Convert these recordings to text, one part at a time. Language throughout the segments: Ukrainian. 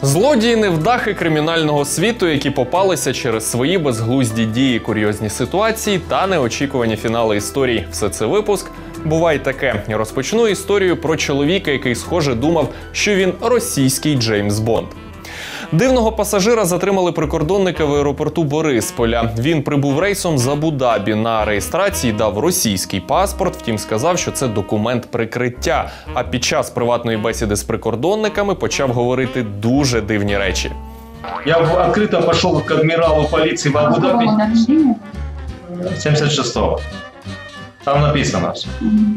Злодії невдахи кримінального світу, які попалися через свої безглузді дії, курйозні ситуації та неочікувані фінали історій. Все це випуск «Бувай таке». Розпочну історію про чоловіка, який, схоже, думав, що він російський Джеймс Бонд. Дивного пасажира затримали прикордонника в аеропорту Борисполя. Він прибув рейсом з Абу-Дабі. На реєстрації дав російський паспорт, втім сказав, що це документ прикриття. А під час приватної бесіди з прикордонниками почав говорити дуже дивні речі. Я відкрито пішов к адміралу поліції в Абу-Дабі. 76-го. Там написано все.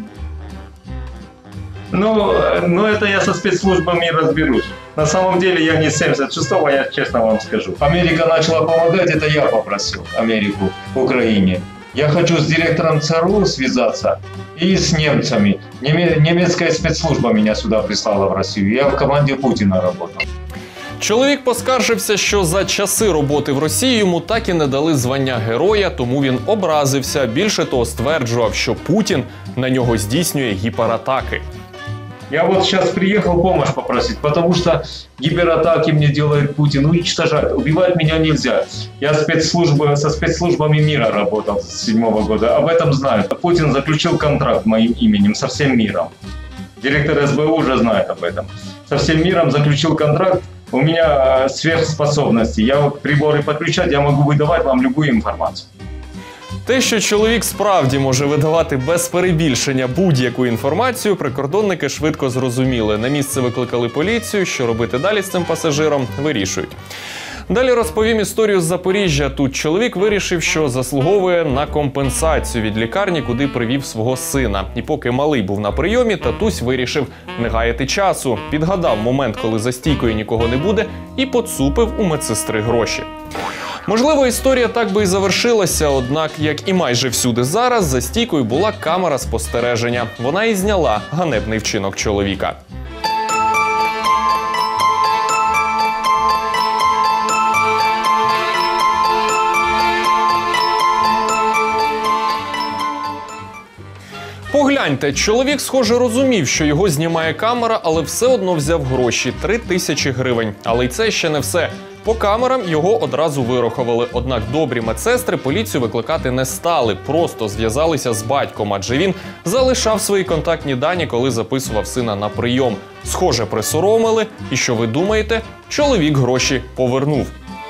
Ну, это я со спецслужбами разберусь. На самом деле я не 76-го, я честно вам скажу. Америка начала помогать, это я попросил Америку в Украине. Я хочу с директором ЦРУ связаться и с немцами. Немецкая спецслужба меня сюда прислала в Россию. Я в команде Путина работал. Чоловік поскаржився, що за часи роботи в Росії йому так і не дали звання героя, тому він образився. Більше того, стверджував, що Путін на нього здійснює гіператаки. Я вот сейчас приехал помощь попросить, потому что гиператаки мне делает Путин, уничтожать, убивать меня нельзя. Я со спецслужбами мира работал с 2007 года, об этом знаю. Путин заключил контракт моим именем со всем миром. Директор СБУ уже знает об этом. Со всем миром заключил контракт, у меня сверхспособности. Я вот приборы подключать, я могу выдавать вам любую информацию. Те, що чоловік справді може видавати без перебільшення будь-яку інформацію, прикордонники швидко зрозуміли. На місце викликали поліцію, що робити далі з цим пасажиром – вирішують. Далі розповім історію з Запоріжжя. Тут чоловік вирішив, що заслуговує на компенсацію від лікарні, куди привів свого сина. І поки малий був на прийомі, татусь вирішив не гаяти часу. Підгадав момент, коли за стійкою нікого не буде, і поцупив у медсестри гроші. Можливо, історія так би і завершилася, однак, як і майже всюди зараз, за стійкою була камера спостереження. Вона і зняла ганебний вчинок чоловіка. Погляньте, чоловік, схоже, розумів, що його знімає камера, але все одно взяв гроші – 3000 гривень. Але й це ще не все. По камерам його одразу вирахували. Однак добрі медсестри поліцію викликати не стали, просто зв'язалися з батьком, адже він залишав свої контактні дані, коли записував сина на прийом. Схоже, присоромили, і що ви думаєте? Чоловік гроші повернув.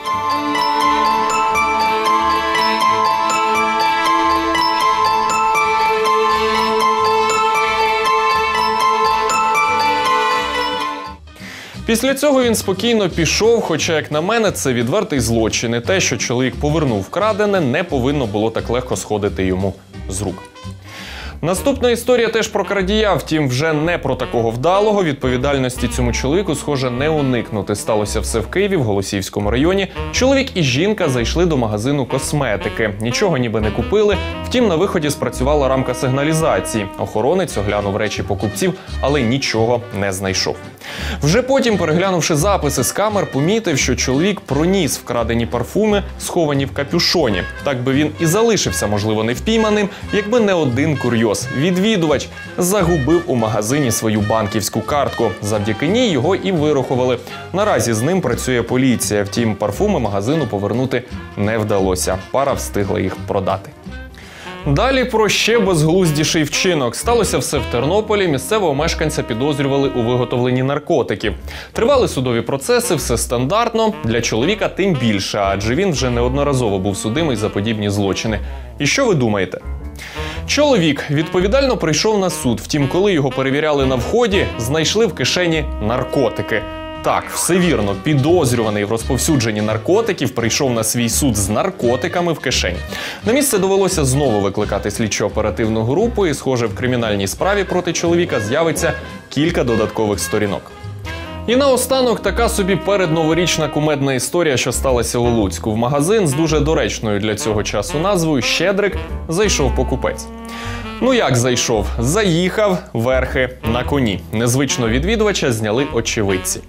Після цього він спокійно пішов, хоча, як на мене, це відвертий злочин. І те, що чоловік повернув вкрадене, не повинно було так легко сходити йому з рук. Наступна історія теж про крадія, втім вже не про такого вдалого. Відповідальності цьому чоловіку, схоже, не уникнути. Сталося все в Києві, в Голосіївському районі. Чоловік і жінка зайшли до магазину косметики. Нічого ніби не купили, втім на виході спрацювала рамка сигналізації. Охоронець оглянув речі покупців, але нічого не знайшов. Вже потім, переглянувши записи з камер, помітив, що чоловік проніс вкрадені парфуми, сховані в капюшоні. Так би він і залишився, можливо, не впійманим, якби не один курйоз. Відвідувач загубив у магазині свою банківську картку. Завдяки ній його і вирахували. Наразі з ним працює поліція. Втім, парфуми магазину повернути не вдалося. Пара встигла їх продати. Далі про ще безглуздіший вчинок. Сталося все в Тернополі. Місцевого мешканця підозрювали у виготовленні наркотиків. Тривали судові процеси, все стандартно. Для чоловіка тим більше, адже він вже неодноразово був судимий за подібні злочини. І що ви думаєте? Чоловік відповідально прийшов на суд, втім, коли його перевіряли на вході, знайшли в кишені наркотики. Так, все вірно, підозрюваний в розповсюдженні наркотиків прийшов на свій суд з наркотиками в кишені. На місце довелося знову викликати слідчо-оперативну групу, і, схоже, в кримінальній справі проти чоловіка з'явиться кілька додаткових сторінок. І наостанок така собі передноворічна кумедна історія, що сталася у Луцьку. В магазин з дуже доречною для цього часу назвою «Щедрик» зайшов покупець. Ну як зайшов? Заїхав верхи на коні. Незвичного відвідувача зняли очевидці.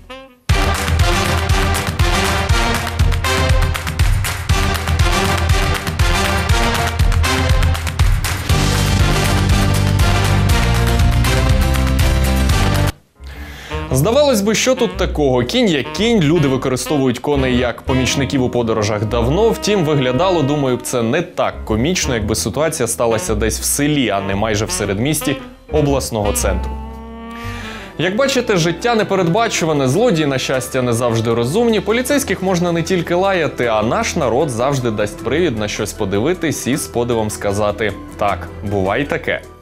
Здавалось би, що тут такого? Кінь як кінь, люди використовують коней як помічників у подорожах давно. Втім, виглядало, думаю, б це не так комічно, якби ситуація сталася десь в селі, а не майже в середмісті обласного центру. Як бачите, життя непередбачуване, злодії, на щастя, не завжди розумні, поліцейських можна не тільки лаяти, а наш народ завжди дасть привід на щось подивитись і з подивом сказати «так, буває й таке».